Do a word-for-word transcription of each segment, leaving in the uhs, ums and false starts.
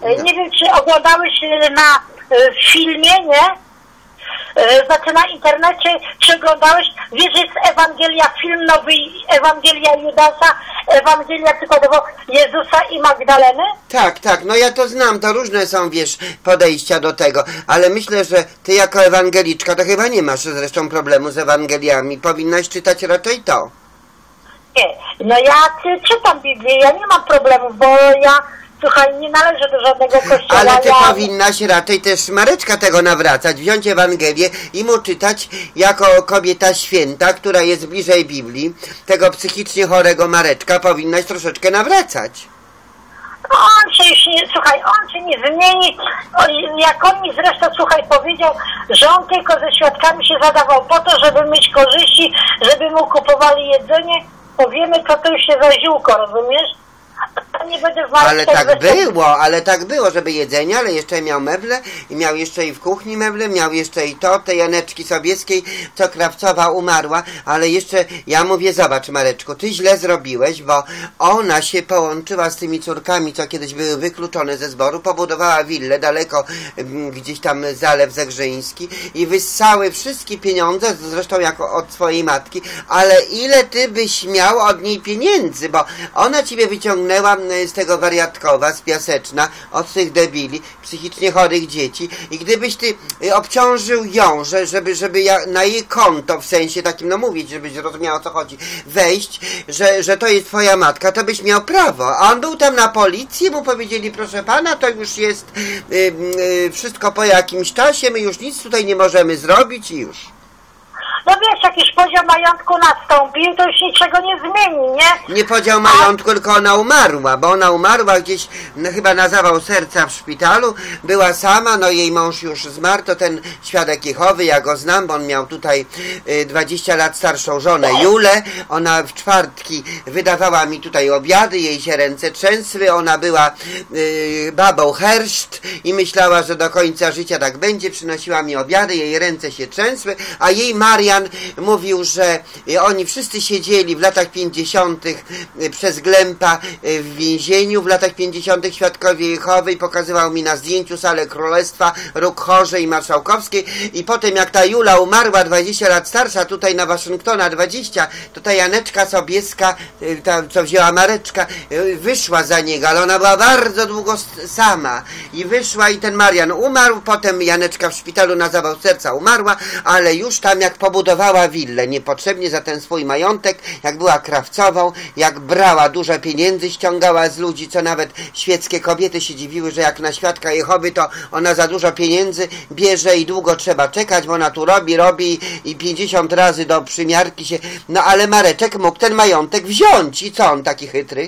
No. Nie wiem, czy oglądałeś na filmie, nie? Znaczy na internecie, czy oglądałeś, wiesz, że jest Ewangelia, film nowy, Ewangelia Judasza, Ewangelia przykładowo Jezusa i Magdaleny? Tak, tak, no ja to znam, to różne są, wiesz, podejścia do tego, ale myślę, że ty jako ewangeliczka to chyba nie masz zresztą problemu z Ewangeliami, powinnaś czytać raczej to. Nie, no ja czytam Biblię, ja nie mam problemu, bo ja... Słuchaj, nie należy do żadnego kościoła. Ale ty ja... powinnaś raczej też Mareczka tego nawracać, wziąć Ewangelię i mu czytać jako kobieta święta, która jest bliżej Biblii, tego psychicznie chorego Mareczka powinnaś troszeczkę nawracać. No on się już nie, słuchaj, on się nie zmieni. Jak on mi zresztą, słuchaj, powiedział, że on tylko ze świadkami się zadawał po to, żeby mieć korzyści, żeby mu kupowali jedzenie, powiemy, co to już się za ziółko, rozumiesz? Nie będę ale tak było, ale tak było, żeby jedzenie, ale jeszcze miał meble i miał jeszcze i w kuchni meble, miał jeszcze i to, tej Janeczki Sobieskiej, co Krawcowa umarła, ale jeszcze, ja mówię, zobacz Mareczku, ty źle zrobiłeś, bo ona się połączyła z tymi córkami, co kiedyś były wykluczone ze zboru, pobudowała willę daleko, gdzieś tam Zalew Zegrzyński i wyssały wszystkie pieniądze, zresztą jako od swojej matki, ale ile ty byś miał od niej pieniędzy, bo ona ciebie wyciągnęła z tego wariatkowa, z Piaseczna, od tych debili, psychicznie chorych dzieci i gdybyś ty obciążył ją, że, żeby, żeby ja, na jej konto, w sensie takim, no mówić, żebyś rozumiał, o co chodzi, wejść, że, że to jest twoja matka, to byś miał prawo. A on był tam na policji, mu powiedzieli, proszę pana, to już jest yy, yy, wszystko po jakimś czasie, my już nic tutaj nie możemy zrobić i już. No wiesz, jakiś podział majątku nastąpił, to już niczego nie zmieni, nie? Nie podział majątku, A... tylko ona umarła, bo ona umarła gdzieś, no, chyba na zawał serca w szpitalu, była sama, no jej mąż już zmarł, to ten świadek Jehowy, ja go znam, bo on miał tutaj y, dwadzieścia lat starszą żonę Julę, ona w czwartki wydawała mi tutaj obiady, jej się ręce trzęsły, ona była y, babą herszt i myślała, że do końca życia tak będzie, przynosiła mi obiady, jej ręce się trzęsły, a jej Maria mówił, że oni wszyscy siedzieli w latach pięćdziesiątych przez Glempa w więzieniu, w latach pięćdziesiątych świadkowie Jehowy i pokazywał mi na zdjęciu salę Królestwa, Róg Chorze i Marszałkowskiej i potem jak ta Jula umarła dwadzieścia lat starsza, tutaj na Waszyngtona dwadzieścia, to ta Janeczka Sobieska, ta co wzięła Mareczka, wyszła za niego, ale ona była bardzo długo sama i wyszła i ten Marian umarł, potem Janeczka w szpitalu na zawał serca umarła, ale już tam jak pobudowała willę niepotrzebnie za ten swój majątek, jak była krawcową, jak brała dużo pieniędzy, ściągała z ludzi, co nawet świeckie kobiety się dziwiły, że jak na świadka Jehowy, to ona za dużo pieniędzy bierze i długo trzeba czekać, bo ona tu robi, robi i pięćdziesiąt razy do przymiarki się... No ale Mareczek mógł ten majątek wziąć i co on taki chytry?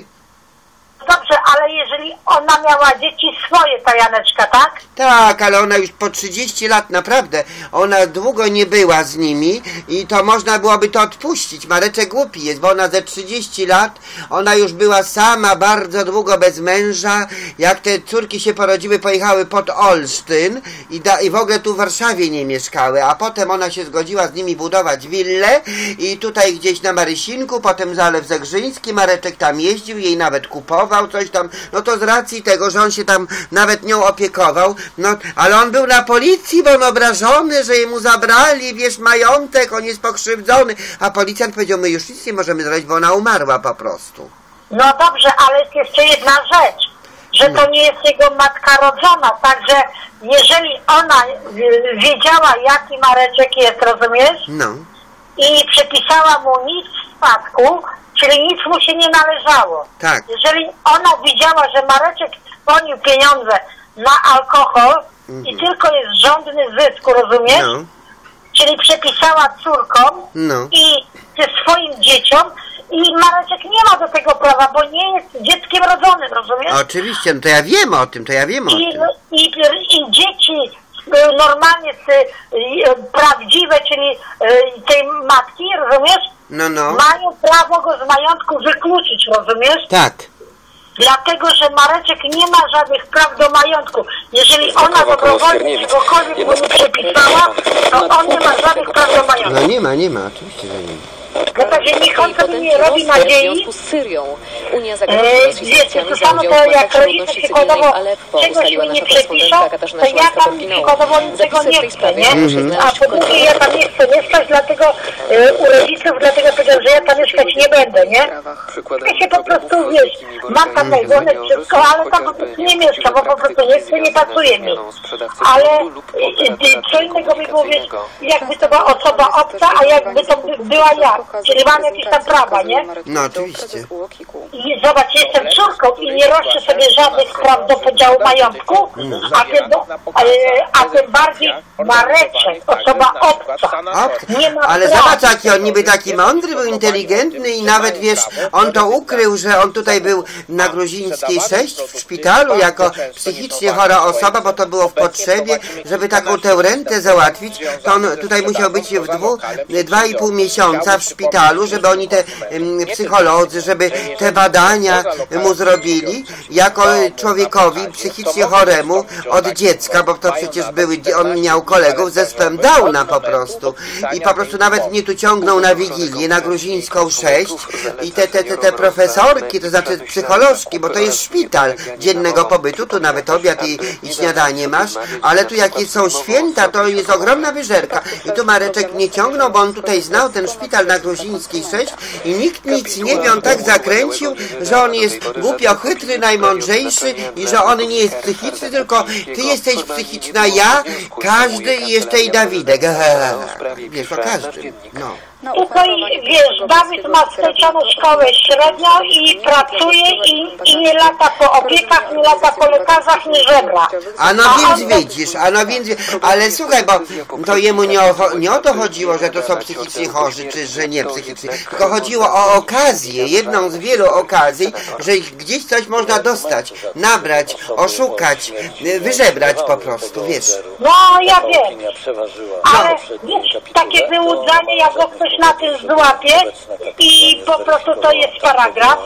Dobrze, ale jeżeli ona miała dzieci swoje, ta Janeczka, tak? Tak, ale ona już po trzydzieści lat naprawdę, ona długo nie była z nimi i to można byłoby to odpuścić. Mareczek głupi jest, bo ona ze trzydzieści lat, ona już była sama bardzo długo bez męża. Jak te córki się porodziły, pojechały pod Olsztyn i, da, i w ogóle tu w Warszawie nie mieszkały, a potem ona się zgodziła z nimi budować willę i tutaj gdzieś na Marysinku, potem Zalew Zegrzyński, Mareczek tam jeździł, jej nawet kupował coś tam, no to z racji tego, że on się tam nawet nią opiekował, no, ale on był na policji, bo on obrażony, że jemu zabrali, wiesz, majątek, on jest pokrzywdzony, a policjant powiedział, my już nic nie możemy zrobić, bo ona umarła po prostu. No dobrze, ale jest jeszcze jedna rzecz, że no. To nie jest jego matka rodzona, także jeżeli ona wiedziała, jaki Mareczek jest, rozumiesz? No. I przypisała mu nic w spadku, czyli nic mu się nie należało. Tak. Jeżeli ona widziała, że Mareczek poniósł pieniądze na alkohol mhm. i tylko jest żądny zysku, rozumiesz? No. Czyli przepisała córkom no. i swoim dzieciom i Mareczek nie ma do tego prawa, bo nie jest dzieckiem rodzonym, rozumiesz? Oczywiście, no to ja wiem o tym, to ja wiem o I, tym. I, i dzieci normalnie prawdziwe, czyli tej matki, rozumiesz? No, no. Mają prawo go z majątku wykluczyć, rozumiesz? Tak. Dlatego, że Mareczek nie ma żadnych praw do majątku. Jeżeli ona dobrowolnie czegokolwiek mu nie przepisała, to on nie ma żadnych praw do majątku. No nie ma, nie ma, oczywiście, że nie ma. No także niech on sobie nie robi nadziei. W związku z Syrią Unia zagroziła Eee, wiecie, to samo to jak rodzice przykładowo czegoś mi nie przepiszą, to ja tam przykładowo niczego nie chcę, nie? A po drugie ja tam nie chcę mieszkać, dlatego e, u rodziców, dlatego powiedział, że ja tam mieszkać nie będę, nie? Ja się po prostu, wiesz, mam tam najgorsze wszystko, ale tam po prostu nie mieszkam, bo po prostu nie chcę, nie pasuje mi. Ale e, co innego by było, wiesz, jakby to była osoba obca, a jakby to by była ja, czyli mam jakieś tam prawa, nie? No oczywiście. I zobacz, jestem córką i nie roszczę sobie żadnych praw do podziału majątku, a tym, a, a tym bardziej Mareczek, osoba obca. Nie ma Ale praw. zobacz, jaki on niby taki mądry, był inteligentny i nawet, wiesz, on to ukrył, że on tutaj był na Gruzińskiej sześć w szpitalu jako psychicznie chora osoba, bo to było w potrzebie, żeby taką tę rentę załatwić, to on tutaj musiał być w dwu, dwa i pół miesiąca w szpitalu, żeby oni te um, psycholodzy, żeby te badania mu zrobili jako człowiekowi psychicznie choremu od dziecka, bo to przecież były, on miał kolegów z zespołem Downa po prostu i po prostu nawet mnie tu ciągnął na Wigilię, na Gruzińską sześć i te, te, te, te profesorki, to znaczy psycholożki, bo to jest szpital dziennego pobytu, tu nawet obiad i, i śniadanie masz, ale tu jakie są święta, to jest ogromna wyżerka i tu Mareczek mnie ciągnął, bo on tutaj znał ten szpital na Gruzińskiej sześć i nikt nic nie wie, on tak zakręcił, że on jest głupio chytry, najmądrzejszy i że on nie jest psychiczny, tylko ty jesteś psychiczna, ja, każdy i jeszcze i Dawidek. Wiesz, o każdym. No. Tutaj, wiesz, Dawid ma skończoną szkołę średnią i pracuje i, i nie lata po opiekach, nie lata po lekarzach, nie żebra. A no więc widzisz, a no więc, ale słuchaj, bo to jemu nie o, nie o to chodziło, że to są psychicznie chorzy, czy że nie psychicznie, tylko chodziło o okazję, jedną z wielu okazji, że gdzieś coś można dostać, nabrać, oszukać, wyżebrać po prostu, wiesz. No, ja wiem, ale wiesz, takie wyłudzanie, jak go ktoś na tym złapie i po prostu to jest paragraf.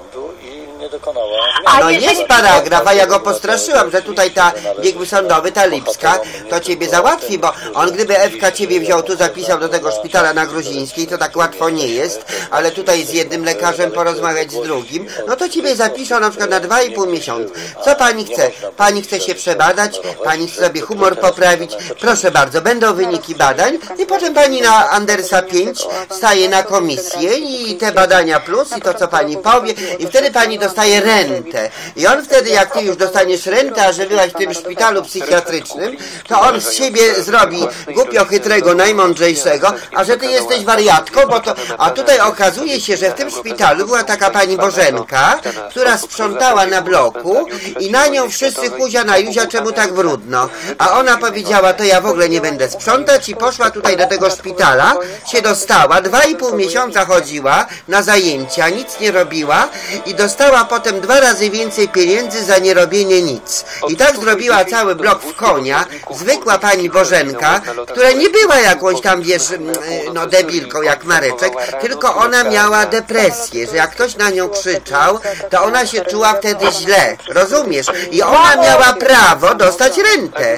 No jest paragraf, a ja go postraszyłam, że tutaj ta biegły sądowy, ta Lipska, to ciebie załatwi, bo on gdyby Ewka ciebie wziął tu, zapisał do tego szpitala na Gruzińskiej, to tak łatwo nie jest, ale tutaj z jednym lekarzem porozmawiać z drugim, no to ciebie zapiszą na przykład na dwa i pół miesiąca. Co pani chce? Pani chce się przebadać, pani chce sobie humor poprawić, proszę bardzo, będą wyniki badań i potem pani na Andersa pięć staje na komisję i te badania plus i to co pani powie i wtedy pani dostaje rentę. I on wtedy, jak ty już dostaniesz rentę, a że byłaś w tym szpitalu psychiatrycznym, to on z siebie zrobi głupio chytrego, najmądrzejszego, a że ty jesteś wariatką, bo to... A tutaj okazuje się, że w tym szpitalu była taka pani Bożenka, która sprzątała na bloku i na nią wszyscy huzia na Juzia, czemu tak brudno. A ona powiedziała, to ja w ogóle nie będę sprzątać i poszła tutaj do tego szpitala, się dostała, dwa i pół miesiąca chodziła na zajęcia, nic nie robiła i dostała potem dwa razy więcej pieniędzy za nierobienie nic. I tak zrobiła cały blok w konia, zwykła pani Bożenka, która nie była jakąś tam, wiesz, no debilką jak Mareczek, tylko ona miała depresję, że jak ktoś na nią krzyczał, to ona się czuła wtedy źle, rozumiesz? I ona miała prawo dostać rentę.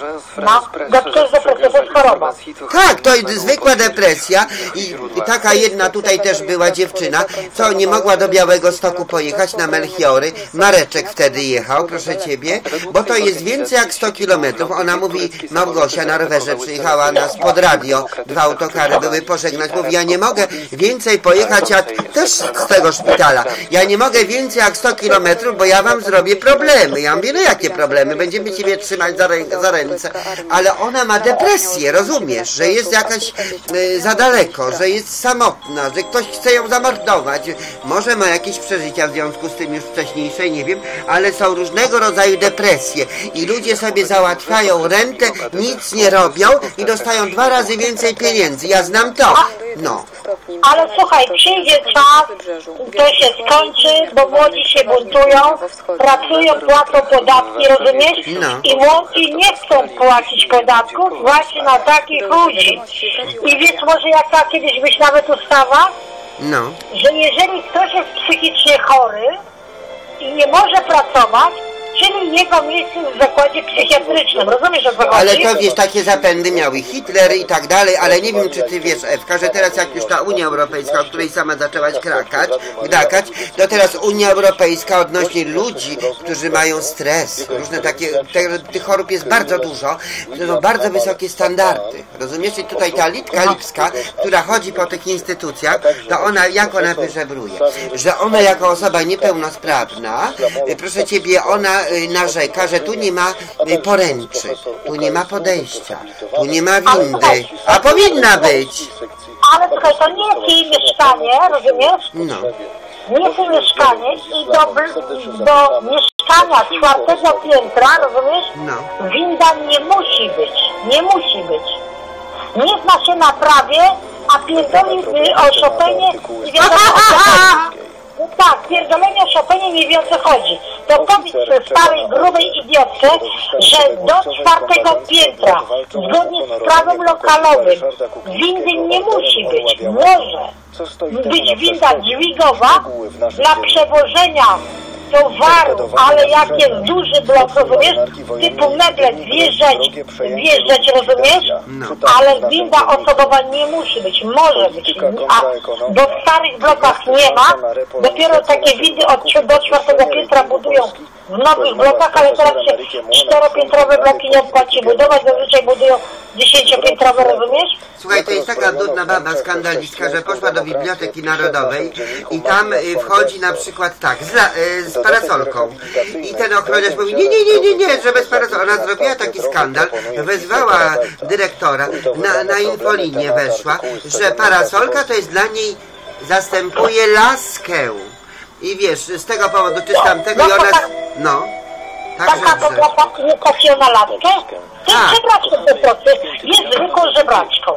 No, to jest depresja, to jest choroba. Tak, to jest zwykła depresja i taka jedna tutaj też była dziewczyna, co nie mogła do Białegostoku pojechać na Melchiory. Mareczek wtedy jechał, proszę ciebie, bo to jest więcej jak sto kilometrów. Ona mówi, Małgosia na rowerze przyjechała nas pod radio, dwa autokary były pożegnać. Mówi, ja nie mogę więcej pojechać jak też z tego szpitala. Ja nie mogę więcej jak sto kilometrów, bo ja wam zrobię problemy. Ja mówię, no jakie problemy? Będziemy ciebie trzymać za, rę za ręce. Ale ona ma depresję, rozumiesz, że jest jakaś y, za daleko, że jest samotna, że ktoś chce ją zamordować. Może ma jakieś przeżycia w związku z tym już wcześniejsze, nie wiem, ale są różnego rodzaju depresje i ludzie sobie załatwiają rentę, nic nie robią i dostają dwa razy więcej pieniędzy. Ja znam to. No. Ale słuchaj, przyjdzie czas, to się skończy, bo młodzi się buntują, pracują, płacą podatki, rozumiesz? No. I młodzi nie chcą płacić podatków właśnie na takich ludzi. I wiesz, może jaka kiedyś być nawet ustawa, No. że jeżeli ktoś jest psychicznie chory i nie może pracować, Czyli jego miejsce w zakładzie psychiatrycznym, rozumiesz o co chodzi? Ale to wiesz, takie zapędy miały Hitler i tak dalej, ale nie wiem, czy ty wiesz, Ewka, że teraz jak już ta Unia Europejska, o której sama zaczęłaś krakać, gdakać, to teraz Unia Europejska odnośnie ludzi, którzy mają stres, różne takie, te, tych chorób jest bardzo dużo, to są bardzo wysokie standardy, rozumiesz? I tutaj ta Litka Lipska, która chodzi po tych instytucjach, to ona, jak ona wyżebruje, że ona jako osoba niepełnosprawna, proszę ciebie, ona narzeka, że tu nie ma poręczy, tu nie ma podejścia, tu nie ma windy, a powinna być. Ale słuchaj, to nie jest jej mieszkanie, rozumiesz? No. Nie jest jej mieszkanie i do, do mieszkania czwartego piętra, rozumiesz? No. Winda nie musi być, nie musi być. Nie zna się na prawie, a pierdoli o Chopinie nie wiadomo o co chodzi. No tak, pierdolenie o Chopinie nie wie o co chodzi. To powiedz starej, grubej idiotce, że do czwartego piętra, zgodnie z prawem lokalowym, windy nie musi być. Może być winda dźwigowa dla przewożenia towaru, ale jak jest duży blok, rozumiesz, typu meble wjeżdżać, wjeżdżać, rozumiesz, no. Ale winda osobowa nie musi być, może być, a bo w starych blokach nie ma, dopiero takie windy od do czwartego piętra budują w nowych blokach, ale teraz się czteropiętrowe bloki nie opłaci budować, zazwyczaj budują dziesięciopiętrowe, rozumiesz? Słuchaj, to jest taka dudna baba, skandalistka, że poszła do Biblioteki Narodowej i tam y, wchodzi na przykład tak, z, la, y, z parasolką. I ten ochroniarz mówi, nie, nie, nie, nie, nie, że bez parasolki. Ona zrobiła taki skandal, wezwała dyrektora, na, na infolinię weszła, że parasolka to jest dla niej, zastępuje laskę. I wiesz, z tego powodu, czy z tamtego, i ona... No, Taka także... to na laskę? To jest żebraczką po prostu, jest zwykłą żebraczką.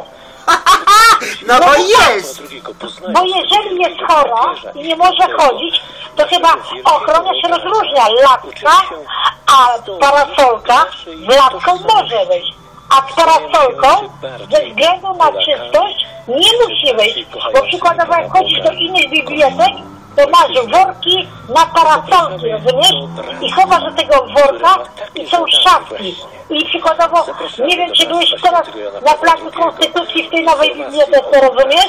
No bo jest! Bo jeżeli jest chora i nie może chodzić, to chyba ochroniarz rozróżnia laska, a parasolka z laską może wejść. A z parasolką ze względu na czystość nie musi wejść. Bo przykładowo jak chodzisz do innych bibliotek, to masz worki na parasolki, rozumiesz? I chowasz do tego worka i są szafki. I przykładowo, nie wiem, czy byłeś teraz na placu Konstytucji w tej nowej bibliotece, rozumiesz?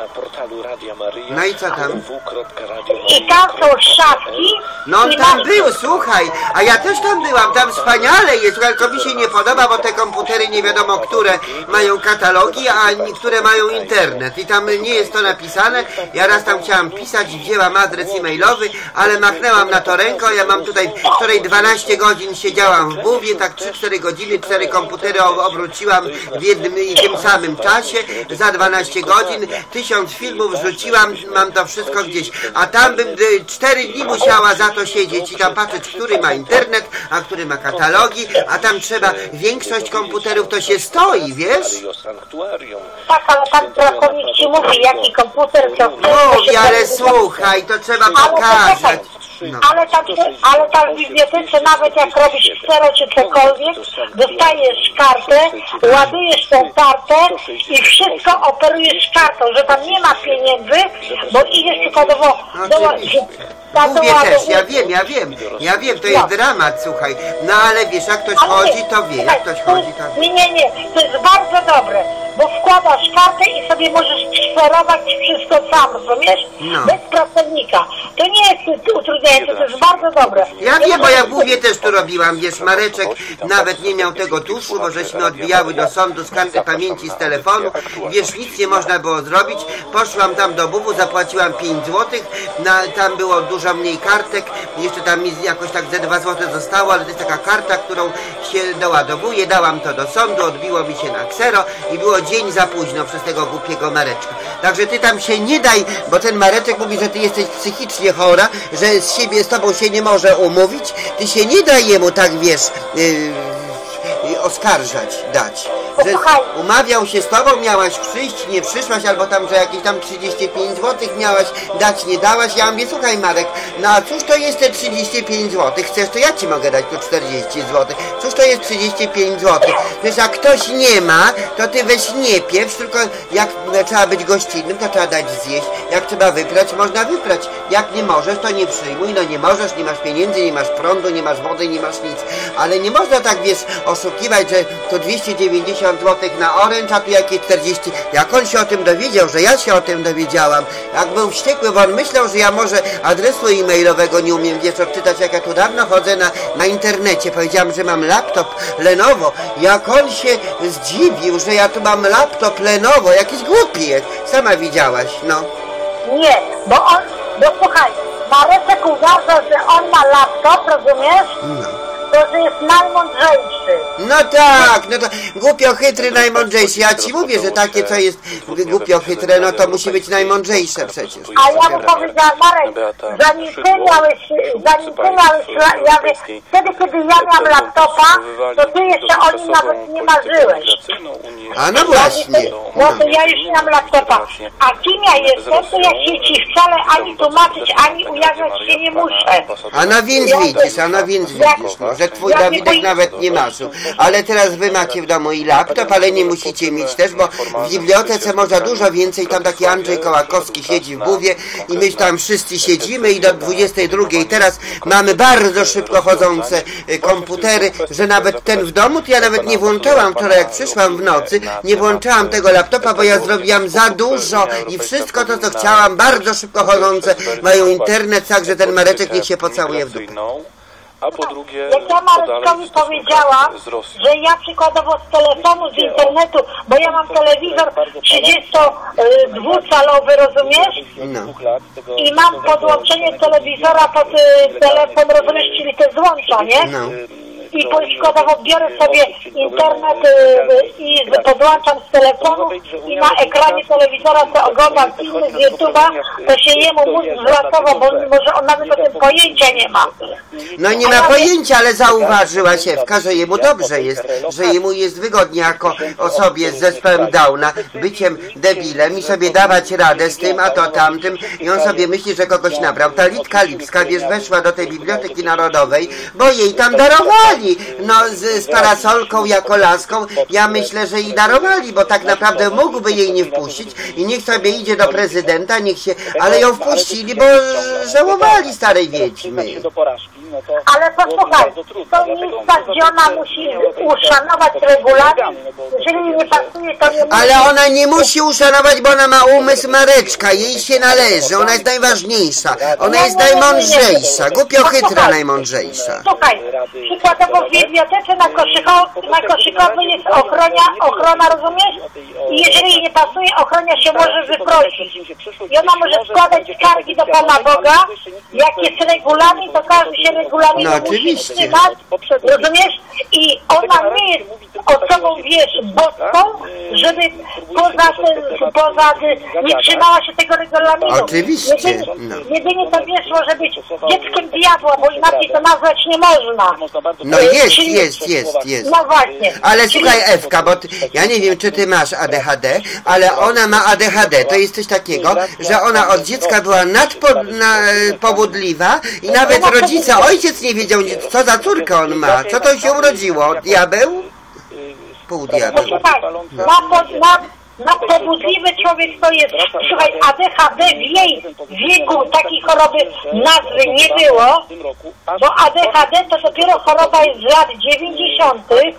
No i co tam? I tam są szafki. No on i tam masz... był, słuchaj, a ja też tam byłam, tam wspaniale jest, tylko mi się nie podoba, bo te komputery nie wiadomo które mają katalogi, a niektóre mają internet i tam nie jest to napisane. Ja raz tam chciałam pisać i wzięłam adres e-mailowy, ale machnęłam na to ręką, ja mam tutaj, wczoraj dwanaście godzin siedziałam w buwie, tak trzy cztery godziny, cztery komputery obróciłam w jednym i tym samym czasie, za dwanaście godzin, tysiąc filmów wrzuciłam, mam to wszystko gdzieś, a tam bym cztery dni musiała za to siedzieć i tam patrzeć, który ma internet, a który ma katalogi, a tam trzeba, większość komputerów to się stoi, wiesz? Tak, ale tam pracownik ci mówi, jaki komputer to... Mówi, ale słuchaj, to trzeba pokazać. No. Ale, tam, ale tam w bibliotece, nawet jak robisz ksero czy cokolwiek, dostajesz kartę, ładujesz tą kartę i wszystko operujesz kartą, że tam nie ma pieniędzy, bo idziesz przykładowo do... Mówię też, ja wiem, ja wiem, ja wiem, to jest dramat, słuchaj, no ale wiesz, jak ktoś chodzi, to wie, jak ktoś chodzi, to wie. Nie, nie, nie, to jest bardzo dobre, bo wkładasz kartę i sobie możesz skserować wszystko sam, rozumiesz? No. Bez pracownika. To nie jest utrudniające, to jest bardzo dobre. Ja wiem, bo ja w Buwie też tu robiłam, wiesz, Mareczek nawet nie miał tego tuszu, bo żeśmy odbijały do sądu z karty pamięci z telefonu, wiesz, nic nie można było zrobić, poszłam tam do Buwu, zapłaciłam pięć złotych, na, tam było dużo mniej kartek, jeszcze tam mi jakoś tak ze dwa złote zostało, ale to jest taka karta, którą się doładowuje, dałam to do sądu, odbiło mi się na ksero i było dzień za późno przez tego głupiego Mareczka. Także ty tam się nie daj, bo ten Mareczek mówi, że ty jesteś psychicznie chora, że z siebie z tobą się nie może umówić, ty się nie daj jemu tak, wiesz, yy, yy, oskarżać, dać. że umawiał się z tobą, miałaś przyjść, nie przyszłaś, albo tam, że jakieś tam trzydzieści pięć złotych miałaś dać, nie dałaś. Ja mówię, słuchaj Marek, no a cóż to jest te trzydzieści pięć złotych? Chcesz, to ja ci mogę dać tu czterdzieści złotych. Cóż to jest trzydzieści pięć złotych? Wiesz, jak ktoś nie ma, to ty weź nie pieprz, tylko jak trzeba być gościnnym, to trzeba dać zjeść. Jak trzeba wyprać, można wyprać. Jak nie możesz, to nie przyjmuj. No nie możesz, nie masz pieniędzy, nie masz prądu, nie masz wody, nie masz nic. Ale nie można tak, wiesz, oszukiwać, że to dwieście dziewięćdziesiąt złotych na oręcz, a tu jakieś czterdzieści. Jak on się o tym dowiedział, że ja się o tym dowiedziałam, jak był wściekły, bo on myślał, że ja może adresu e-mailowego nie umiem, wiesz, odczytać, jak ja tu dawno chodzę na, na internecie. Powiedziałam, że mam laptop Lenovo. Jak on się zdziwił, że ja tu mam laptop Lenovo, jakiś głupi jest. Sama widziałaś, no. Nie, bo on, bo słuchaj, Mareczek uważa, że on ma laptop, rozumiesz? No. To, że jest najmądrzejszy. No tak, no to głupio chytry najmądrzejszy. Ja ci mówię, że takie co jest głupio chytre, no to musi być najmądrzejsze przecież. A ja mu powiedziałam, Marek, zanim ty miałeś, zanim ty miałeś, ja wie, wtedy kiedy ja miałam laptopa, to ty jeszcze o nim nawet nie marzyłeś. A no właśnie. No to ja już nie mam laptopa. A kim ja jestem, to ja się ci wcale ani tłumaczyć, ani ujawniać się nie muszę. A no więc widzisz, a no więc widzisz, no, że twój Dawidek nawet nie marzył. Ale teraz wy macie w domu i laptop, ale nie musicie mieć też, bo w bibliotece można dużo więcej. Tam taki Andrzej Kołakowski siedzi w buwie i my tam wszyscy siedzimy i do dwudziestej drugiej teraz mamy bardzo szybko chodzące komputery, że nawet ten w domu, to ja nawet nie włączałam wczoraj, jak przyszłam w nocy, nie włączałam tego laptopa, bo ja zrobiłam za dużo i wszystko to, co chciałam, bardzo szybko chodzące, mają internet, także ten Mareczek niech się pocałuje w dupę. A po drugie, jak ja Mareczkowi powiedziałam, że ja przykładowo z telefonu, z internetu, bo ja mam telewizor trzydziestodwucalowy, rozumiesz? No. I mam podłączenie telewizora pod y, telefon, rozumiesz, czyli te złącza, nie? No. I przykładowo biorę sobie internet y, i podłączam z telefonu i na ekranie telewizora to oglądam filmy z YouTube'a, to się jemu mózg zlasował, bo może on nawet o tym pojęcia nie ma. No nie ma pojęcia, ale zauważyła Siewka, że jemu dobrze jest, że jemu jest wygodnie jako osobie z zespołem Downa, byciem debilem i sobie dawać radę z tym, a to tamtym i on sobie myśli, że kogoś nabrał. Ta Litka Lipska, wiesz, weszła do tej Biblioteki Narodowej, bo jej tam darowali. No z, z parasolką jako laską, ja myślę, że jej darowali, bo tak naprawdę mógłby jej nie wpuścić i niech sobie idzie do prezydenta, niech się, ale ją wpuścili, bo żałowali starej wiedźmy. Ale posłuchaj, to miejsca, gdzie ona musi uszanować regulamin, jeżeli nie pasuje, to nie musi. Ale ona nie musi uszanować, bo ona ma umysł Mareczka, jej się należy, ona jest najważniejsza, ona jest najmądrzejsza, głupio chytra najmądrzejsza. Słuchaj, przykładowo w bibliotece na, Koszyko, na Koszykowej jest ochrona, ochrona, rozumiesz? I jeżeli jej nie pasuje, ochrona się może wyprosić. I ona może składać skargi do Pana Boga, jak jest regulamin, to każdy się regulaminu no, musi trzymać, rozumiesz? I ona nie jest osobą, wiesz, boską, żeby poza, ten, poza nie trzymała się tego regulaminu. Oczywiście. Jedynie, no. jedynie to wiesz, może być dzieckiem diabła, bo inaczej to nazwać nie można. No jest, jest, jest, jest. No właśnie. Ale słuchaj Ewka, bo ty, ja nie wiem, czy ty masz A D H D, ale ona ma A D H D. To jest coś takiego, że ona od dziecka była nadpobudliwa i nawet rodzice, ojciec nie wiedział, co za córkę on ma. Co to się urodziło? Diabeł? Pół diabeł. No. Na, na, nadpobudliwy człowiek to jest, słuchaj, A D H D w jej wieku takiej choroby nazwy nie było, bo A D H D to dopiero choroba jest z lat dziewięćdziesiątych.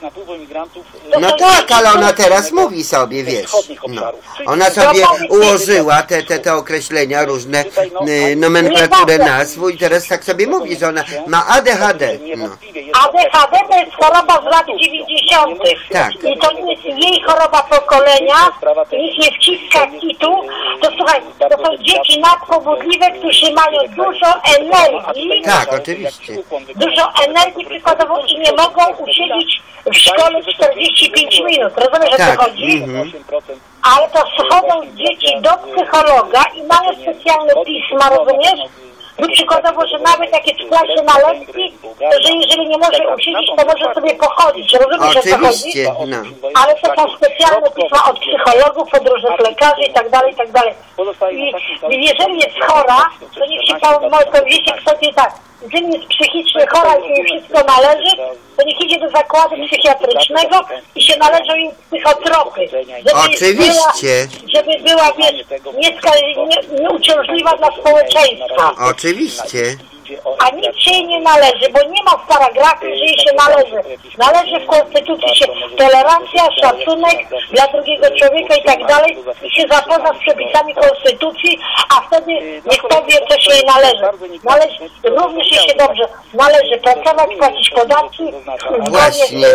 No tak, ale ona teraz mówi sobie, wiesz, no. Ona sobie ułożyła te, te, te określenia, różne y, nomenklaturę nazw i teraz tak sobie mówi, że ona ma A D H D. No. A D H D to jest choroba z lat dziewięćdziesiątych. Tak. I to nie jest jej choroba pokolenia, nikt nie wciska kitu, to słuchaj, to są dzieci nadpobudliwe, którzy mają dużo energii. Tak, oczywiście. Dużo energii przykładowo i nie mogą usiedzieć w szkole czterdzieści pięć minut. Rozumiesz, o tak. co chodzi? Mm-hmm. Ale to schodzą dzieci do psychologa i mają specjalne pisma, rozumiesz? I przykładowo, że nawet jak jest w klasie na lekcji, to że jeżeli nie może usiedzieć, to może sobie pochodzić. Rozumiesz, o co chodzi? Oczywiście, no. Ale to są specjalne pisma od psychologów, od różnych lekarzy i tak dalej, i tak dalej. I, i jeżeli jest chora, to niech się pan powiedzieć sobie tak, jeżeli jest psychicznie chora i jej wszystko należy, to niech idzie do zakładu psychiatrycznego i się należą im psychotropy. Żeby Oczywiście. Była, żeby była, wiesz, nieuciążliwa dla społeczeństwa. Oczywiście. A nic się jej nie należy, bo nie ma w paragrafie, że jej się należy. Należy w Konstytucji się tolerancja, szacunek dla drugiego człowieka i tak dalej. I się zapozna z przepisami Konstytucji, a wtedy niech powie, co się jej należy. Należy również jej się dobrze. Należy pracować, płacić podatki. Właśnie.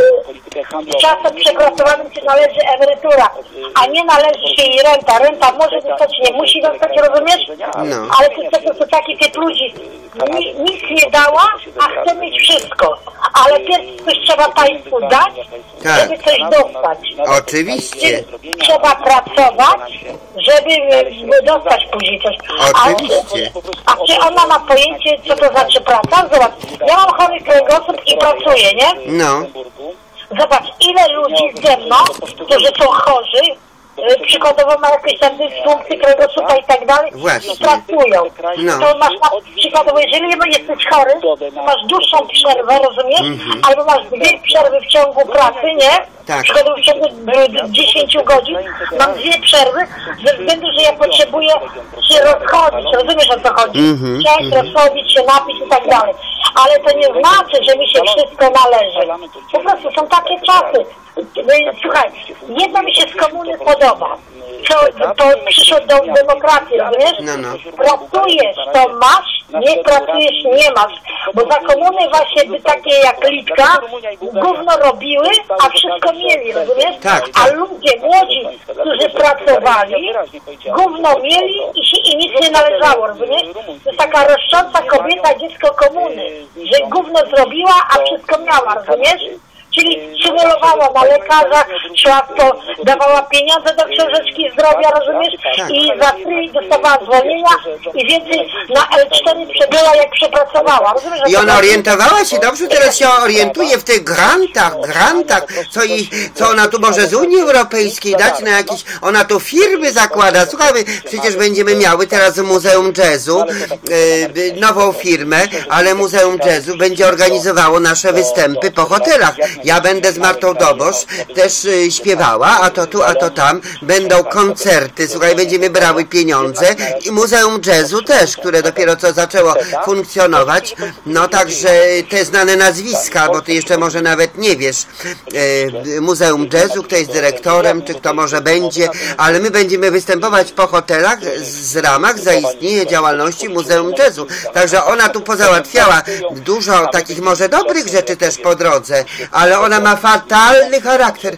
Z czasem przepracowanym się należy emerytura, a nie należy się jej renta. Renta może dostać, nie musi dostać, rozumiesz? No. Ale to jest to taki typ ludzi. Ni, nic nie dała, a chce mieć wszystko. Ale pierw coś trzeba państwu dać, Tak. żeby coś dostać. Oczywiście. Trzeba pracować, żeby e, dostać później coś. Oczywiście. A, a czy ona ma pojęcie, co to znaczy praca? Zobacz, ja mam chory kręgosłup i pracuję, nie? No. Zobacz, ile ludzi ze mną, którzy są chorzy, y, przykładowo ma jakieś tam dysfunkcje kręgosłupa i tak dalej, Właśnie. i pracują. No. To masz na, przykładowo, jeżeli jesteś chory, to masz dłuższą przerwę, rozumiesz? Mhm. Albo masz dwie przerwy w ciągu pracy, nie? Tak. Przykładowo w ciągu y, dziesięć godzin mam dwie przerwy, ze względu, że ja potrzebuję się rozchodzić, rozumiesz, o co chodzi? Mhm. Chciałem rozchodzić się, napić i tak dalej. Ale to nie znaczy, że mi się wszystko należy. Po prostu są takie czasy. Słuchaj, jedno mi się z komuny podoba. To, to przyszło do demokracji, rozumiesz? No, no. Pracujesz, to masz, nie pracujesz, nie masz. Bo za komuny właśnie by takie jak Litka gówno robiły, a wszystko mieli, rozumiesz? Tak, A tak. ludzie młodzi, którzy pracowali, gówno mieli i, się, i nic nie należało, rozumiesz? To jest taka roszcząca kobieta, dziecko komuny, że gówno zrobiła, a wszystko miała, rozumiesz? Czyli symulowała na lekarza, szła w to, dawała pieniądze do książeczki zdrowia, rozumiesz? I za free dostawała zwolnienia i więcej na L cztery przebyła, jak przepracowała, rozumiesz? I ona orientowała się dobrze, teraz się orientuje w tych grantach, grantach, co, jej, co ona tu może z Unii Europejskiej dać na jakieś, ona tu firmy zakłada. Słuchajmy, przecież będziemy miały teraz Muzeum Jazzu, yy, nową firmę, ale Muzeum Jazzu będzie organizowało nasze występy po hotelach. Ja będę z Martą Dobosz też y, śpiewała, a to tu, a to tam. Będą koncerty, słuchaj, będziemy brały pieniądze i Muzeum Jazzu też, które dopiero co zaczęło funkcjonować. No także te znane nazwiska, bo ty jeszcze może nawet nie wiesz. Y, Muzeum Jazzu, kto jest dyrektorem, czy kto może będzie, ale my będziemy występować po hotelach z ramach zaistnienia działalności Muzeum Jazzu. Także ona tu pozałatwiała dużo takich może dobrych rzeczy też po drodze, ale ona ma fatalny charakter.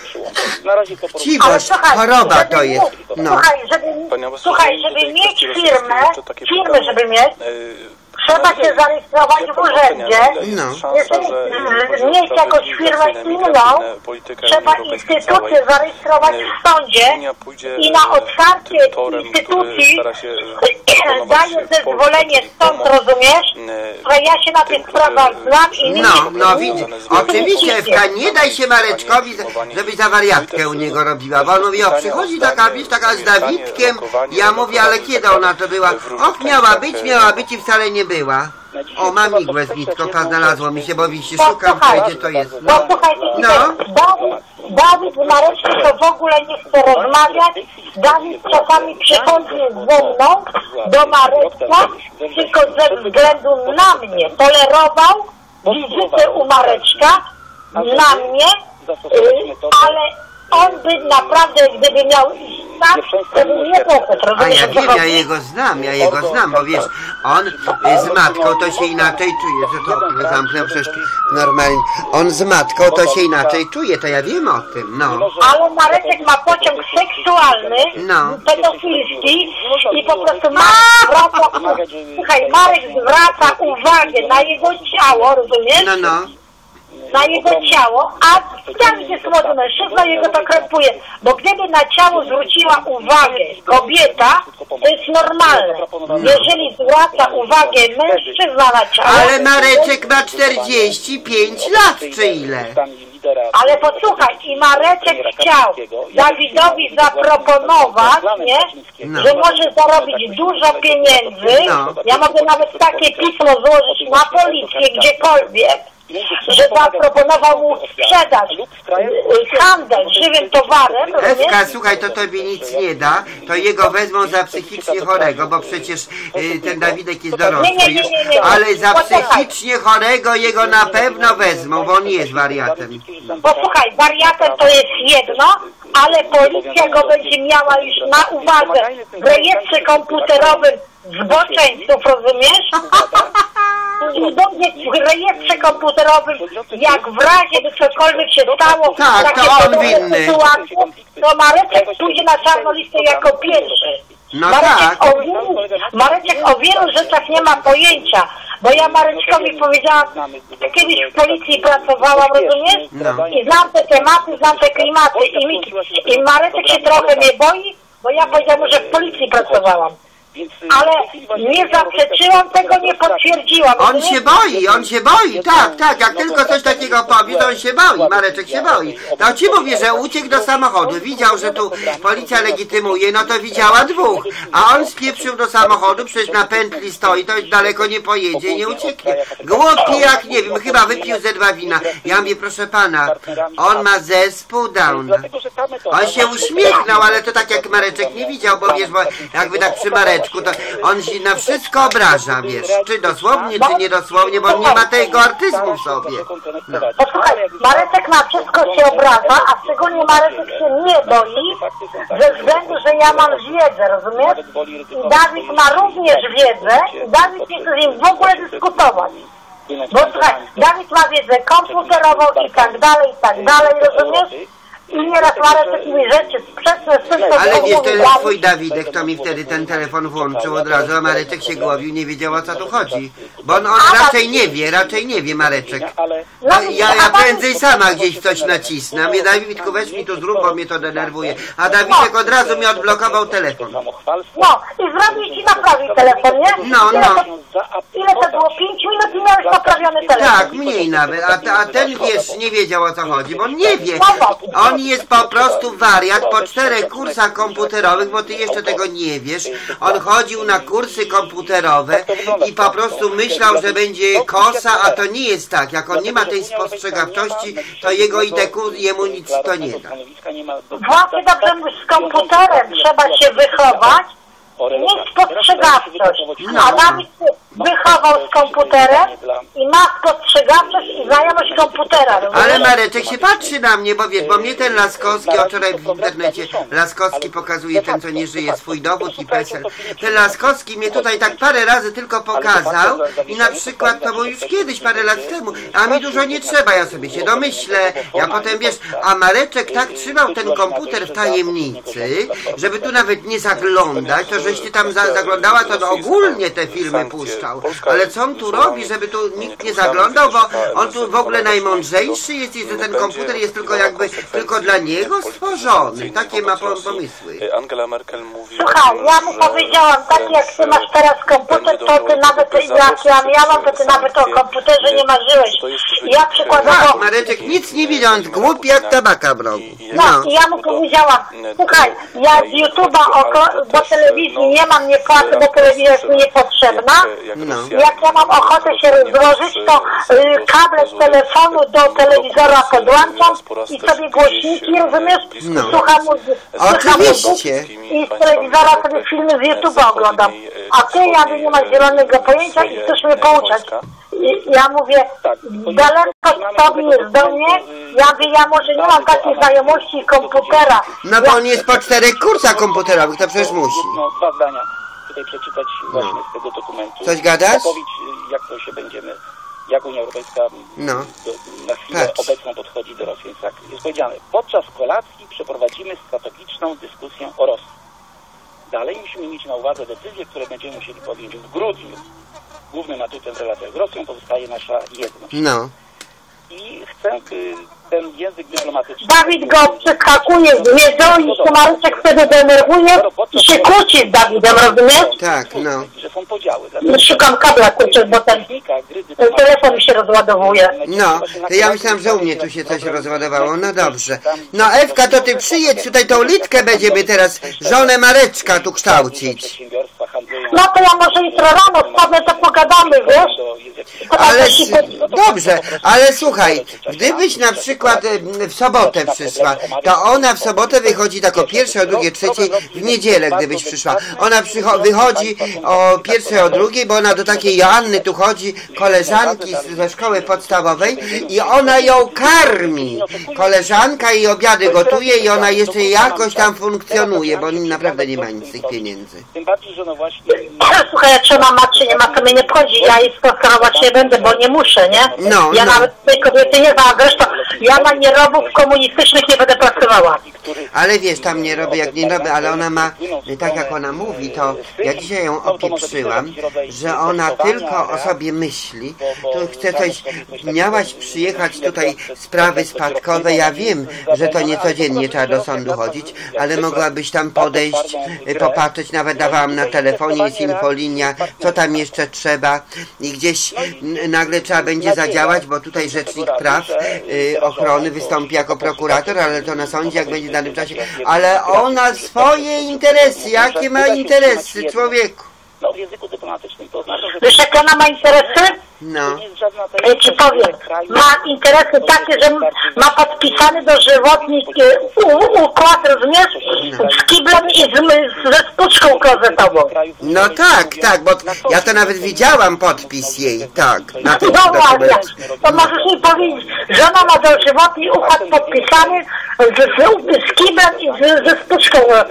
Chciwość, choroba to jest. No. Słuchaj, żeby, słuchaj, żeby mieć firmę, firmę żeby mieć, trzeba się zarejestrować w urzędzie. No. Jeżeli mieć jakąś firmę inną, trzeba instytucję zarejestrować w sądzie i na otwarcie instytucji daje zezwolenie stąd, rozumiesz? Że ja się na tych sprawach znam i nie... No, no widzisz, oczywiście Ewka, nie daj się Mareczkowi, żebyś za wariatkę u niego robiła, bo on mówi, o przychodzi taka, wiesz, taka z Dawidkiem, ja mówię, ale kiedy ona to była? Och, miała być, miała być i wcale nie była. O, mam igłę z nitką, znalazło mi się, bo widzisz, szukam, gdzie to jest. No, No, słuchajcie, no. Dawid, Dawid z Mareczką to w ogóle nie chce rozmawiać. Dawid czasami przychodzi ze mną do Mareczka, tylko ze względu na mnie tolerował wizytę u Mareczka, na mnie, y, ale on by naprawdę, gdyby miał iść sam, to by nie poszedł, A rozumiesz, ja o co wiem, ja chodzi? jego znam, ja jego znam, bo wiesz, on y, z matką to się inaczej czuje, że to zamknę przecież normalnie, on z matką to się inaczej czuje, to ja wiem o tym, no. Ale Mareczek ma pociąg seksualny, No. pedofilski i po prostu Marek zwraca, słuchaj, Marek zwraca uwagę na jego ciało, rozumiesz? No, no. na jego ciało, a Dawid jest młody mężczyzna, jego to krępuje. Bo gdyby na ciało zwróciła uwagę kobieta, to jest normalne. Jeżeli zwraca uwagę mężczyzna na ciało... Ale Mareczek ma czterdzieści pięć lat, czy ile? Ale posłuchaj, i Mareczek chciał Dawidowi zaproponować, nie, no. że może zarobić dużo pieniędzy. No. Ja mogę nawet takie pismo złożyć na policję, gdziekolwiek, że zaproponował mu sprzedaż, handel żywym towarem. Ewka, słuchaj, to tobie nic nie da, to jego wezmą za psychicznie chorego, bo przecież y, ten Dawidek jest dorosły Nie, nie, nie, już, nie, nie. ale za Posłuchaj. psychicznie chorego jego na pewno wezmą, bo on nie jest wariatem. Posłuchaj, wariatem to jest jedno, ale policja go będzie miała już na uwadze w rejestrze komputerowym zboczeńców, rozumiesz? I będzie w rejestrze komputerowym, jak w razie by cokolwiek się stało, Tak, takie to on podobne winny. sytuacje, to Mareczek pójdzie na czarną listę jako pierwszy. No Mareczek, tak. o wielu, Mareczek o wielu rzeczach nie ma pojęcia, bo ja Mareczkowi powiedziałam, że kiedyś w policji pracowałam, rozumiesz? No. I znam te tematy, znam te klimaty i, mi, i Mareczek się trochę mnie boi, bo ja powiedziałam, że w policji pracowałam. Ale nie zaprzeczyłam tego, nie potwierdziłam. On się boi, on się boi, tak, tak, jak tylko coś takiego powie, to on się boi, Mareczek się boi. No ci mówię, że uciekł do samochodu, widział, że tu policja legitymuje, no to widziała dwóch, a on spieprzył do samochodu, przecież na pętli stoi, to daleko nie pojedzie i nie ucieknie. Głupi jak, nie wiem, chyba wypił ze dwa wina. Ja mówię, proszę pana, on ma zespół Downa. On się uśmiechnął, ale to tak jak Mareczek nie widział, bo wiesz, bo jakby tak przy Mareczku, to on się na wszystko obraża, wiesz, czy dosłownie, czy niedosłownie, bo on nie ma tego artyzmu w sobie. No. Posłuchaj, Mareczek na wszystko się obraża, a szczególnie Mareczek się nie boi, ze względu, że ja mam wiedzę, rozumiesz? I Dawid ma również wiedzę i Dawid nie chce z nim w ogóle dyskutować. Bo słuchaj, Dawid ma wiedzę komputerową i tak dalej, i tak dalej, rozumiesz? I nieraz Mareczek mówi rzeczy sprzeczne z tym, co Ale wiesz, mówi ten Dawid. twój Dawidek, to mi wtedy ten telefon włączył od razu, a Mareczek się głowił, nie wiedział, o co tu chodzi. Bo on, on raczej nie wie, raczej nie wie Mareczek. A ja, ja prędzej sama gdzieś coś nacisnę. Mnie Dawidku, weź mi tu zrób, bo mnie to denerwuje. A Dawidek od razu mi odblokował telefon. No, i zrobił ci naprawił telefon, nie? No, Ile no. to, ile to było? Pięć minut i miałeś naprawiony telefon. Tak, mniej nawet, a, a ten wiesz, nie wiedział, o co chodzi, bo on nie wie. On jest po prostu wariat po czterech kursach komputerowych, bo ty jeszcze tego nie wiesz. On chodził na kursy komputerowe i po prostu myślał, że będzie kosa, a to nie jest tak. Jak on nie ma tej spostrzegawczości, to jego I T Q jemu nic to nie da. Właśnie dobrze mówisz, z komputerem trzeba się wychować, mieć spostrzegawczość. A Dawid się wychował z komputerem i ma spostrzegawczość i znajomość komputera. Ale Mareczek się patrzy na mnie, bo wiesz, bo mnie ten Laskowski, o wczoraj w internecie Laskowski pokazuje ten, co nie żyje, swój dowód i PESEL. Ten Laskowski mnie tutaj tak parę razy tylko pokazał i na przykład to było już kiedyś, parę lat temu, a mi dużo nie trzeba, ja sobie się domyślę, ja potem wiesz, a Mareczek tak trzymał ten komputer w tajemnicy, żeby tu nawet nie zaglądać, to żeś ty tam za, zaglądała, to ogólnie te filmy puszczał. Ale co on tu robi, żeby tu nikt nie zaglądał, bo on tu w ogóle najmądrzejszy jest i że ten komputer jest tylko jakby tylko dla niego stworzony. Takie ma pomysły. Angela Merkel mówi... Słuchaj, ja mu powiedziałam, tak jak ty masz teraz komputer, to ty nawet, jak ja miałam, to ty nawet o komputerze nie marzyłeś. Ja przykładowo... Tak, Mareczek nic nie widzi, on jest głupi jak tabaka w rogu. No, i ja mu powiedziałam, słuchaj, ja z YouTube'a do telewizji nie mam, nie płacę, bo telewizja jest mi niepotrzebna. No. Jak ja mam ochotę się rozłożyć, to y, kable z telefonu do telewizora podłączam i sobie głośniki, rozumiesz? No. Słucham muzyki. Oczywiście. I z telewizora sobie filmy z YouTube'a oglądam. A ty, ja nie masz zielonego pojęcia i chcesz mnie pouczać. I ja mówię, daleko z tobie jest do mnie, ja mówię, ja może nie mam takiej znajomości komputera. No bo on jest po czterech kursach komputerowych, to przecież musi. No, dwa zdania tutaj przeczytać właśnie z tego dokumentu. Coś gadasz? Zapowiedź, jak to się będziemy, jak Unia Europejska No. do, na chwilę Patrz. obecną podchodzi do Rosji. Więc tak, jest powiedziane, podczas kolacji przeprowadzimy strategiczną dyskusję o Rosji. Dalej musimy mieć na uwadze decyzje, które będziemy musieli podjąć w grudniu. Głównym atutem w relacjach z Rosją pozostaje nasza jedność. No. i chcę y, ten język dyplomatyczny... Dawid go przeskakuje z wiedzą i się Mareczek wtedy denerwuje i się kłóci z Dawidem, rozumiesz? Tak, no. Że są podziały. Szukam kabla, kurczę, bo ten telefon mi się rozładowuje. No, to ja myślałam, że u mnie tu się coś rozładowało. No dobrze. No Ewka, to ty przyjedź tutaj, tą Litkę będziemy teraz, żonę Mareczka tu kształcić. No to ja może jutro rano wpadnę, to pogadamy, wiesz? Ale dobrze, ale słuchaj, gdybyś na przykład w sobotę przyszła, to ona w sobotę wychodzi tak o pierwszej, o drugiej, trzeciej, w niedzielę gdybyś przyszła. Ona wychodzi o pierwszej, o drugiej, bo ona do takiej Joanny tu chodzi, koleżanki ze szkoły podstawowej i ona ją karmi. Koleżanka jej obiady gotuje i ona jeszcze jakoś tam funkcjonuje, bo naprawdę nie ma nic z tych pieniędzy. Tym bardziej, że no właśnie... Słuchaj, czy ona ma, czy nie ma, to mnie nie wchodzi. Ja jej sponsorować nie będę, bo nie muszę, nie? No, ja no. nawet tej kobiety nie znam, zresztą ja na nierobów komunistycznych nie będę pracowała. Ale wiesz, tam nie robię jak nie robię, ale ona ma, tak jak ona mówi, to ja dzisiaj ją opieprzyłam, że ona tylko o sobie myśli, tu chce coś, miałaś przyjechać tutaj sprawy spadkowe, ja wiem, że to nie codziennie trzeba do sądu chodzić, ale mogłabyś tam podejść, popatrzeć, nawet dawałam na telefonie, jest infolinia, co tam jeszcze trzeba i gdzieś nagle trzeba będzie zadziałać, bo tutaj rzecznik praw y, ochrony wystąpi jako prokurator, ale to na sądzie, jak będzie w danym czasie, ale ona swoje interesy, jakie ma interesy, człowieku? No w języku dyplomatycznym to oznacza, że... Wiesz, jakie ona ma interesy? No. Ja ci powiem, ma interesy takie, że ma podpisany dożywotni układ, rozumiesz? Z kiblem i z, ze spuczką klozetową. No tak, tak, bo ja to nawet widziałam podpis jej, tak. Na tym No właśnie, to możesz mi powiedzieć, że ona ma dożywotni układ podpisany z, z, z kiblem i z, ze spuczką e,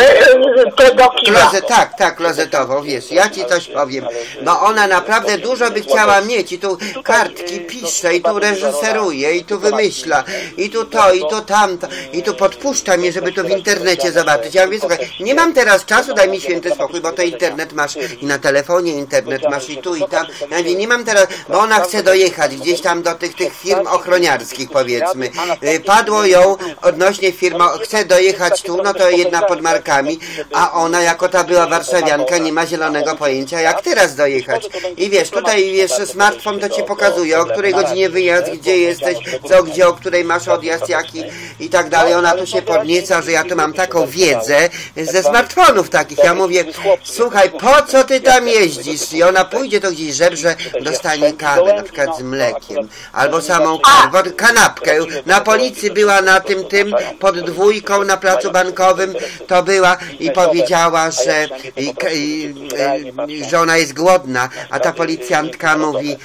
e, do kibla. Klozet, tak, tak, klozetową, wiesz, ja ci coś powiem, bo ona naprawdę dużo by chciała mieć i tu kartki pisze i tu reżyseruje i tu wymyśla i tu to i tu tamto i tu podpuszcza mnie, żeby to w internecie zobaczyć. Ja mówię, słuchaj, nie mam teraz czasu, daj mi święty spokój, bo to internet masz i na telefonie internet masz i tu i tam. Ja mówię, nie mam teraz, bo ona chce dojechać gdzieś tam do tych, tych firm ochroniarskich, powiedzmy. Padło ją odnośnie firm, chce dojechać tu, no to jedna pod markami, a ona jako ta była warszawianka nie ma zielonego pojęcia, jak teraz dojechać. I wiesz, tutaj wiesz, smartfon to ci pokazuje, o której godzinie wyjazd, gdzie jesteś, co, gdzie, o której masz odjazd, jaki i tak dalej. Ona tu się podnieca, że ja tu mam taką wiedzę ze smartfonów takich. Ja mówię, słuchaj, po co ty tam jeździsz? I ona pójdzie to gdzieś żebrze, dostanie kawę, na przykład z mlekiem, albo samą kawę, kanapkę. Na policji była na tym, tym, pod dwójką na placu bankowym, to była i powiedziała, że, i, i, i, że ona jest głodna, a ta policjantka mówi,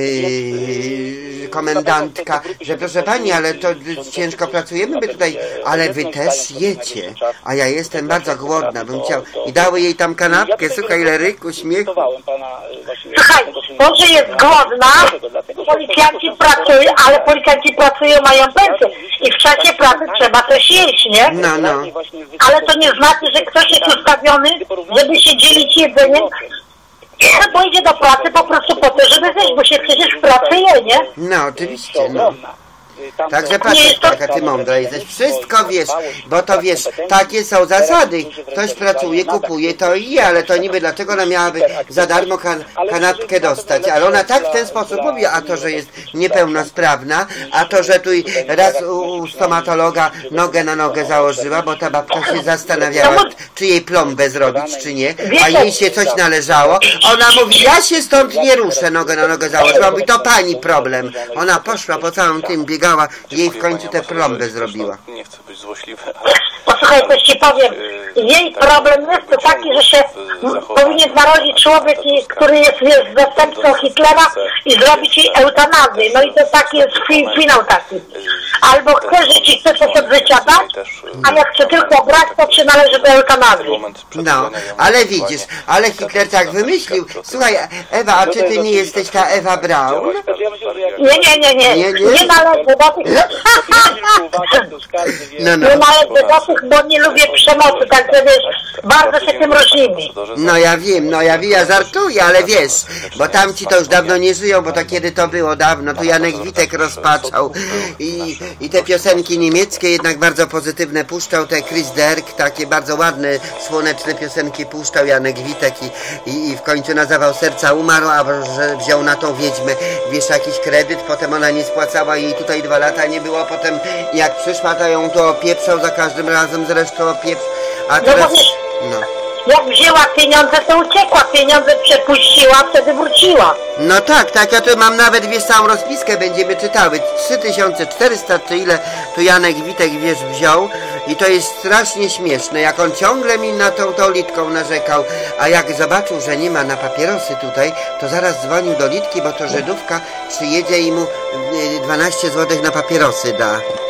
Yy, komendantka, że proszę pani, ale to ciężko pracujemy by tutaj, ale wy też jecie, a ja jestem bardzo głodna, bym chciał, i dały jej tam kanapkę, słuchaj, ile ryku, śmiechu. Słuchaj, to, że jest głodna, policjanci pracują, ale policjanci pracują, mają pensję i w czasie pracy trzeba coś jeść, nie? No, no. Ale to nie znaczy, że ktoś jest ustawiony, żeby się dzielić jedzeniem, bo idzie do pracy po prostu po to, żeby zejść, bo się przecież w pracy je, nie? No, oczywiście, no. Także patrz, jaka ty mądra jesteś. Wszystko wiesz, bo to wiesz, takie są zasady. Ktoś pracuje, kupuje to i je, ale to niby dlaczego ona miałaby za darmo kan kanapkę dostać. Ale ona tak w ten sposób mówi, a to, że jest niepełnosprawna, a to, że tu raz u stomatologa nogę na nogę założyła, bo ta babka się zastanawiała, czy jej plombę zrobić, czy nie, a jej się coś należało. Ona mówi, ja się stąd nie ruszę, nogę na nogę założyła. Mówi, to pani problem. Ona poszła po całym tym, biegała, jej w końcu tę plombę zrobiła. Nie chcę być złośliwy, ale... Posłuchaj, coś ci powiem. Jej problem jest to taki, że się powinien narodzić człowiek, który jest, jest zastępcą Hitlera i zrobić jej eutanazję. No i to taki jest finał taki. albo chce żyć i chce coś od życia dać, a jak chce tylko brać, to się należy do eutanazji. No, ale widzisz, ale Hitler tak wymyślił. Słuchaj, Ewa, a czy ty nie jesteś ta Ewa Braun? Nie, nie, nie, nie, Nie, nie. nie należy do tych, No, no. nie należy do tych, bo nie lubię przemocy, także wiesz, bardzo się tym różnimy. No ja wiem, no ja wiem, ja żartuję, ale wiesz, bo tamci to już dawno nie żyją, bo to kiedy to było dawno, to Janek Witek rozpaczał i, i te piosenki niemieckie jednak bardzo pozytywne puszczał, te Chris Derk, takie bardzo ładne, słoneczne piosenki puszczał Janek Witek i, i, i w końcu na zawał serca umarł, a że wziął na tą wiedźmę, wiesz, jakiś kredyt, potem ona nie spłacała, jej tutaj dwa lata nie było, potem jak przyszła, to ją to opieprzał za każdym razem, zresztą opieprz, a teraz, no. Jak wzięła pieniądze, to uciekła, pieniądze przepuściła, wtedy wróciła. No tak, tak, ja tu mam nawet, wiesz, całą rozpiskę będziemy czytały, trzy tysiące czterysta czy ile tu Janek Witek, wiesz, wziął i to jest strasznie śmieszne, jak on ciągle mi na tą, tą Litką narzekał, a jak zobaczył, że nie ma na papierosy tutaj, to zaraz dzwonił do Litki, bo to Żydówka przyjedzie i mu dwanaście złotych na papierosy da.